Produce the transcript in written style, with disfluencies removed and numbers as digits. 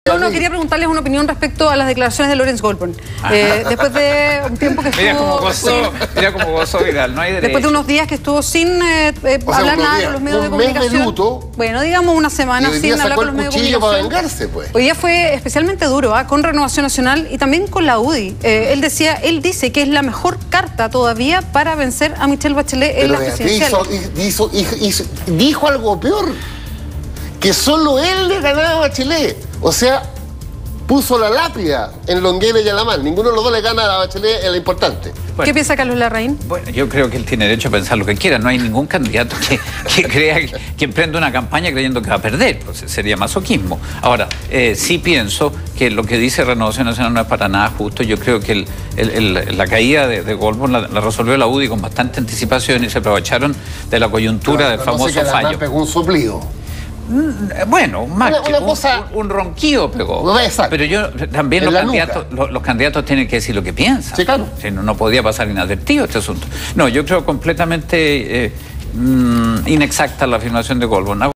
No, quería preguntarles una opinión respecto a las declaraciones de Lawrence Goldburn. Después de un tiempo que estuvo... Mira cómo gozó Vidal, no hay derecho. Después de unos días que estuvo sin hablar nada con los medios de comunicación. Un mes de luto. Bueno, digamos una semana sin hablar con los medios de comunicación. Para vengarse, pues. Hoy día fue especialmente duro, con Renovación Nacional y también con la UDI. Él dice que es la mejor carta todavía para vencer a Michelle Bachelet en las presidenciales. Dijo algo peor, que solo él le ganaba a Bachelet. O sea, puso la lápida en Longueira y Alamán. Ninguno de los dos le gana a la Bachelet en lo importante. Bueno, ¿qué piensa Carlos Larraín? Bueno, yo creo que él tiene derecho a pensar lo que quiera. No hay ningún candidato que crea que emprenda una campaña creyendo que va a perder. Pues sería masoquismo. Ahora, sí pienso que lo que dice Renovación Nacional no es para nada justo. Yo creo que la caída de Goldburn la resolvió la UDI con bastante anticipación y se aprovecharon de la coyuntura del famoso fallo. Pegó un soplido. Bueno, un ronquido pegó. Pero yo también los candidatos tienen que decir lo que piensan. Sí, claro. Si no podía pasar inadvertido este asunto. No, yo creo completamente inexacta la afirmación de Goldburn.